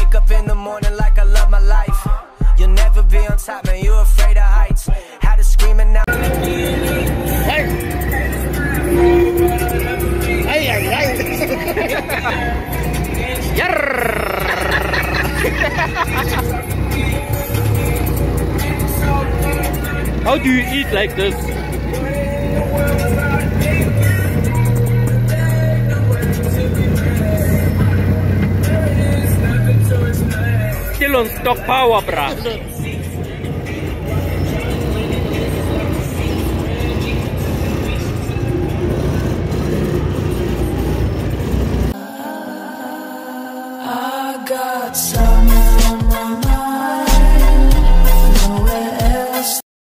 wake up in the morning like I love my life. You'll never be on top, man, you're afraid of heights. Had to scream and now. How do you eat like this? Still on stock power, bruh.